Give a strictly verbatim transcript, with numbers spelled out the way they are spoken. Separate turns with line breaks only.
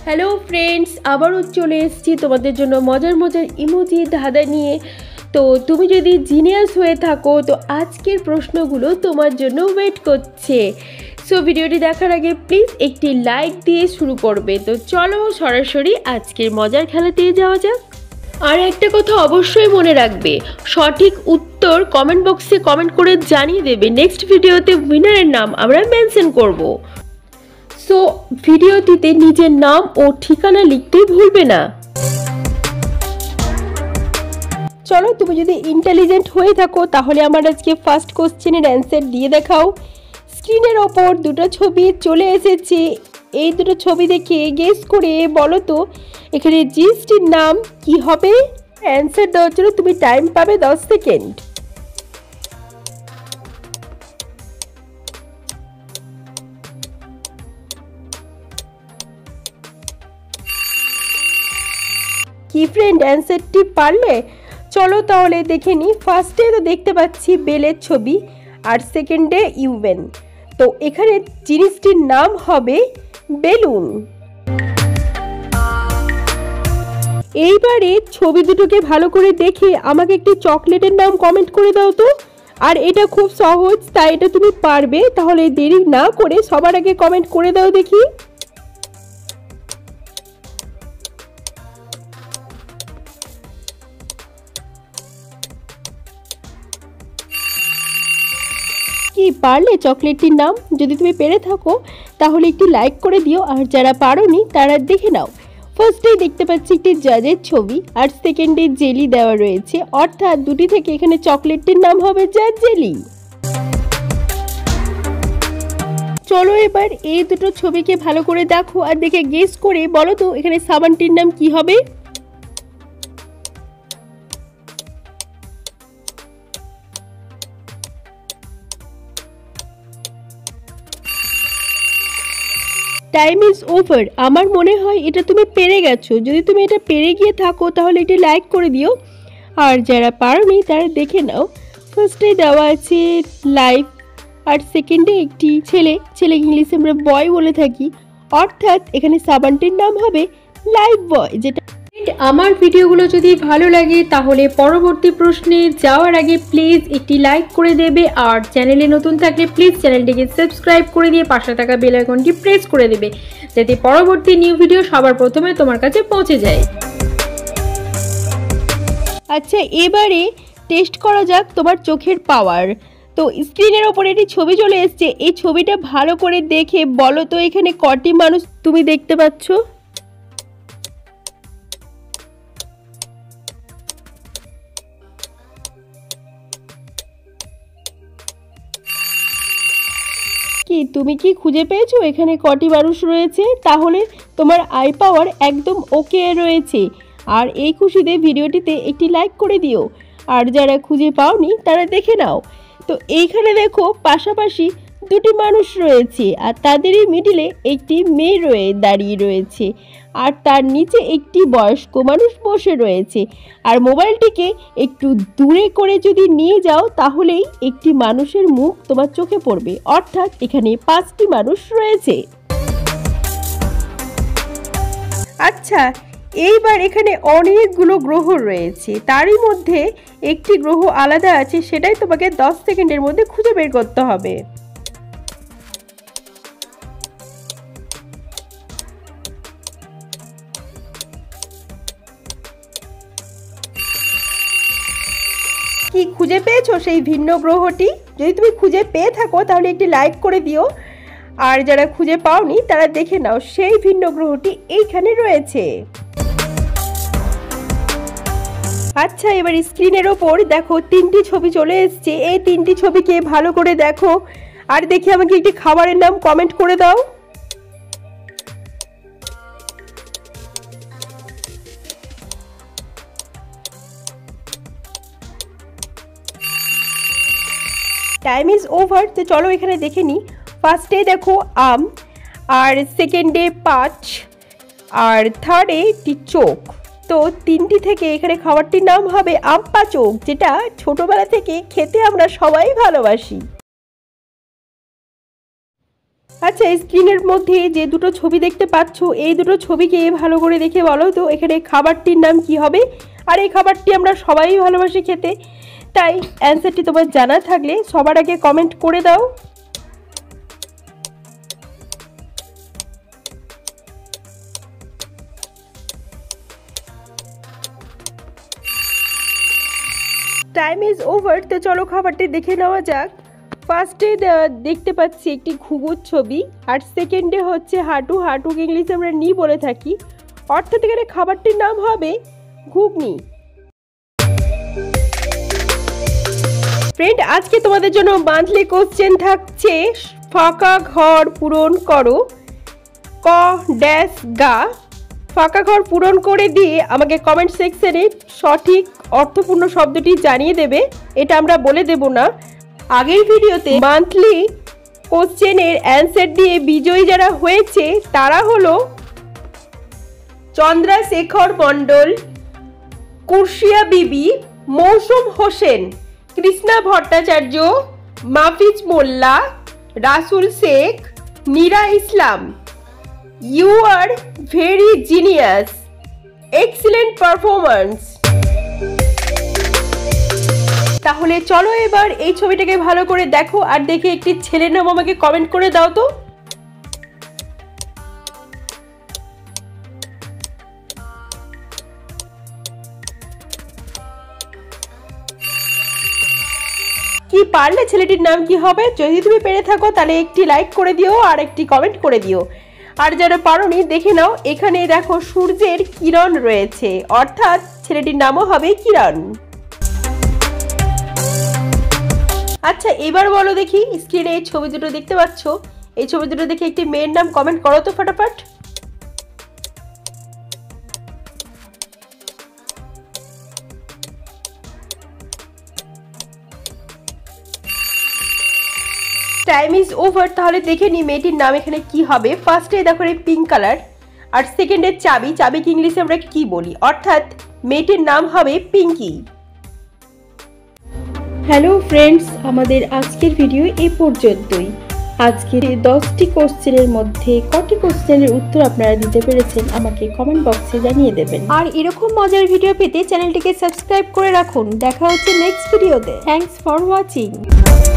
Hello friends आबारो चले एसेছি তোমাদের জন্য মজার মজার ইমোজি ধাঁধা নিয়ে। তো তুমি যদি জিনিয়াস হয়ে থাকো তো আজকের প্রশ্নগুলো তোমার জন্য ওয়েট করছে। সো ভিডিওটি দেখার আগে প্লিজ একটি লাইক দিয়ে শুরু করবে। তো চলো সরাসরি আজকের মজার খেলাতে যাওয়া যাক। আর একটা কথা অবশ্যই মনে রাখবে, সঠিক উত্তর কমেন্ট বক্সে কমেন্ট করে জানিয়ে দেবে। নেক্সট ভিডিওতে উইনারের নাম আমরা মেনশন করব। সো ভিডিওটিতে নিজের নাম ও ঠিকানা লিখতে ভুলবে না। চলো তুমি যদি ইন্টেলিজেন্ট হয়ে থাকো তাহলে আমার আজকে ফার্স্ট কোশ্চেনের অ্যান্সার দিয়ে দেখাও। স্ক্রিনের ওপর দুটো ছবি চলে এসেছে, এই দুটো ছবি দেখে গেস করে বলো তো এখানে জিনিসটির নাম কি হবে। অ্যান্সার দেওয়ার জন্য তুমি টাইম পাবে দশ সেকেন্ড। কি ফ্রেন্ড অ্যান্সারটি পারলে? চলো তাহলে দেখে নিই। ফার্স্টে তো দেখতে পাচ্ছি বেলের ছবি আর সেকেন্ডে ইউভেন। তো এখানে জিনিসটির নাম হবে বেলুন। এইবারে ছবি দুটোকে ভালো করে দেখে আমাকে একটি চকলেটের নাম কমেন্ট করে দাও তো। আর এটা খুব সহজ, তাই এটা তুমি পারবে। তাহলে দেরি না করে সবার আগে কমেন্ট করে দাও দেখি। কি পারলে চকলেটটির নাম? যদি তুমি পেরে থাকো তাহলে একটি লাইক করে দিও, আর যারা পারোনি তারা দেখে নাও। ফার্স্টেই দেখতে পাচ্ছি একটি জাজের ছবি আর সেকেন্ডে জেলি দেওয়া রয়েছে, অর্থাৎ দুটি থেকে এখানে চকলেটটির নাম হবে জাজ জেলি। চলো এবার এই দুটো ছবিকে ভালো করে দেখো আর দেখে গেস করে বলো তো এখানে সাবানটির নাম কি হবে। Time is over. আমার মনে হয় এটা তুমি পেরে গেছো। যদি তুমি এটা পেরে গিয়ে থাকো তাহলে এটি লাইক করে দিও, আর যারা পারোনি তারা দেখে নাও। ফার্স্টে দেওয়া আছে লাইফ আর সেকেন্ডে একটি ছেলে, ছেলে ইংলিশে আমরা বয় বলে থাকি, অর্থাৎ এখানে সাবানটির নাম হবে লাইফ বয়। যেটা আমার ভিডিওগুলো যদি ভালো লাগে তাহলে পরবর্তী প্রশ্নে যাওয়ার আগে প্লিজ একটি লাইক করে দেবে, আর চ্যানেলে নতুন থাকলে প্লিজ চ্যানেলটিকে সাবস্ক্রাইব করে দিয়ে পাশে থাকা বেল আইকনটি প্রেস করে দেবে, যাতে পরবর্তী নিউ ভিডিও সবার প্রথমে তোমার কাছে পৌঁছে যায়। আচ্ছা এবারে টেস্ট করা যাক তোমার চোখের পাওয়ার। তো স্ক্রিনের ওপরে একটি ছবি চলে এসছে, এই ছবিটা ভালো করে দেখে বলো তো এখানে কটি মানুষ তুমি দেখতে পাচ্ছ। কি তুমি কি খুঁজে পেয়েছো এখানে কটি মানুষ রয়েছে? তাহলে তোমার আই পাওয়ার একদম ওকে রয়েছে। আর এই খুশিতে ভিডিওটিতে একটি লাইক করে দিও, আর যারা খুঁজে পাওনি তারা দেখে নাও। তো এইখানে দেখো পাশাপাশি দুটি মানুষ রয়েছে, আর তাদেরই মিডিলে একটি মেয়ে রয়ে দাঁড়িয়ে রয়েছে, আর তার নিচে একটি বয়স্ক মানুষ বসে রয়েছে। আর মোবাইলটিকে একটু দূরে করে যদি নিয়ে যাও তাহলেই একটি মানুষের মুখ তোমার চোখে পড়বে, অর্থাৎ এখানে পাঁচটি মানুষ রয়েছে। আচ্ছা এইবার এখানে অনেকগুলো গ্রহ রয়েছে, তারই মধ্যে একটি গ্রহ আলাদা আছে, সেটাই তোমাকে দশ সেকেন্ডের মধ্যে খুঁজে বের করতে হবে। কি খুঁজে পেয়েছো সেই ভিন্ন গ্রহটি? যদি তুমি খুঁজে পেয়ে থাকো তাহলে একটি লাইক করে দিও, আর যারা খুঁজে পাওনি তারা দেখে নাও সেই ভিন্ন গ্রহটি এইখানে রয়েছে। আচ্ছা এবার স্ক্রিনের ওপর দেখো তিনটি ছবি চলে এসছে, এই তিনটি ছবিকে ভালো করে দেখো আর দেখে আমাকে একটি খাবারের নাম কমেন্ট করে দাও। Time is over. তো চলো এখানে দেখে নিই। ফার্স্টে দেখো আম, আর সেকেন্ডে পাঁচ, আর থার্ডে একটি চোখ। তো তিনটি থেকে এখানে খাবারটির নাম হবে আম পাচক, যেটা ছোটবেলা থেকে খেতে আমরা সবাই ভালোবাসি। আচ্ছা, স্ক্রিনের মধ্যে যে দুটো ছবি দেখতে পাচ্ছ, এই দুটো ছবিকে ভালো করে দেখে বলো তো এখানে খাবারটির নাম কি হবে। আর এই খাবারটি আমরা সবাই ভালোবাসি খেতে, তাই অ্যান্সারটি তোমার জানা থাকলে সবার আগে কমেন্ট করে দাও। টাইম ইজ ওভার, তো চলো খাবারটি দেখে নেওয়া যাক। ফার্স্টে দেখতে পাচ্ছি একটি ঘুঘুর ছবি, আর সেকেন্ডে হচ্ছে হাঁটু। হাঁটুকে ইংলিশে আমরা নি বলে থাকি, অর্থাৎ এখানে খাবারটির নাম হবে ঘুগনি। ফ্রেন্ড, আজকে তোমাদের জন্য মান্থলি কোশ্চেন থাকছে, ফাঁকা ঘর পূরণ করো। ক ড্যাশ গা। ফাঁকা ঘর পূরণ করে দিয়ে আমাকে কমেন্ট সেকশনে সঠিক অর্থপূর্ণ শব্দটি জানিয়ে দেবে, এটা আমরা বলে দেব না। আগের ভিডিওতে মান্থলি কোশ্চেনের অ্যান্সার দিয়ে বিজয়ী যারা হয়েছে তারা হলো চন্দ্রশেখর মণ্ডল, কুরশিয়া বিবি, মৌসুম Hossain, Krishna Bhattacharya, Mafiz Molla, Rasul Sheikh, Nira Islam. You are very genius, excellent performance. তাহলে চলো এবার এই ছবিটাকে ভালো করে দেখো, আর দেখে একটি ছেলের নাম আমাকে কমেন্ট করে দাও তো। কি পারলে ছেলেটির নাম কি হবে? যদি তুমি পেরে থাকো তাহলে একটি লাইক করে দিও আর একটি কমেন্ট করে দিও। আর যারা পারোনি দেখে নাও, এখানে দেখো সূর্যের কিরণ রয়েছে, অর্থাৎ ছেলেটির নামও হবে কিরণ। আচ্ছা, এবার বলো দেখি, স্ক্রিনে এই ছবি দুটো দেখতে পাচ্ছ, এই ছবি দুটো দেখে একটি মেয়ের নাম কমেন্ট করো তো ফটাফট। টাইম ইজ ওভার, তাহলে দেখে নি মেয়েটির নাম এখানে কি হবে। ফার্স্টে দেখো এই পিঙ্ক কালার, আর সেকেন্ডে চাবি। চাবিকে ইংলিশে আমরা কি বলি, অর্থাৎ মেয়েটির নাম হবে পিঙ্কি। হ্যালো ফ্রেন্ডস, আমাদের আজকের ভিডিও এই পর্যন্তই। আজকের দশটি কোশ্চেনের মধ্যে কটি কোশ্চেনের উত্তর আপনারা দিতে পেরেছেন আমাকে কমেন্ট বক্সে জানিয়ে দেবেন। আর এরকম মজার ভিডিও পেতে চ্যানেলটিকে সাবস্ক্রাইব করে রাখুন। দেখা হচ্ছে নেক্সট ভিডিওতে। Thanks for watching.